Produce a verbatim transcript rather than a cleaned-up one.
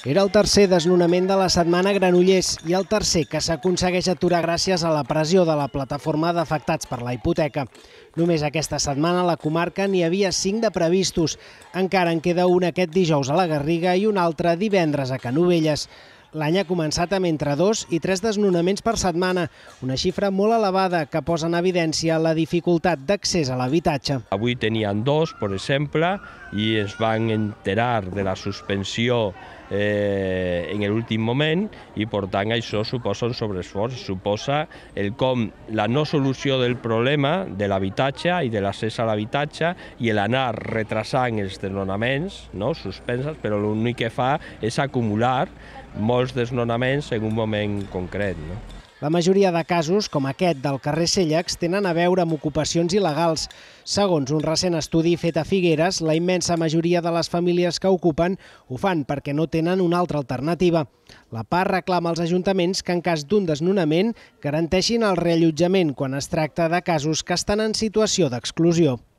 Era el tercer desnonament de la setmana a Granollers i el tercer que s'aconsegueix aturar gràcies a la pressió de la plataforma d'afectats per la hipoteca. Només aquesta setmana a la comarca n'hi havia cinc de previstos. Encara en queda un aquest dijous a la Garriga i un altre divendres a Canovelles. L'any ha començat amb entre dos i tres desnonaments per setmana, una xifra molt elevada que posa en evidència la dificultat d'accés a l'habitatge. Avui tenien dos, per exemple, i ens van enterar de la suspensió eh, en l'últim moment i, per tant, això suposa un sobreesforç, suposa el com la no solució del problema de l'habitatge i de l'accés a l'habitatge i l'anar retrasant els desnonaments, no, suspensos, però l'únic que fa és acumular molts desnonaments en un moment concret. No? La majoria de casos, com aquest del carrer Cèllex, tenen a veure amb ocupacions il·legals. Segons un recent estudi fet a Figueres, la immensa majoria de les famílies que ocupen ho fan perquè no tenen una altra alternativa. La P A reclama als ajuntaments que en cas d'un desnonament garanteixin el reallotjament quan es tracta de casos que estan en situació d'exclusió.